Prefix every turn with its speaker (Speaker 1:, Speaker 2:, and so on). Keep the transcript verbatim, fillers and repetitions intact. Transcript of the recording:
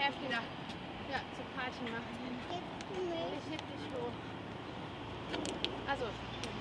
Speaker 1: helfe dir da. Ja, zur Party machen. Ich heb dich hoch. Also,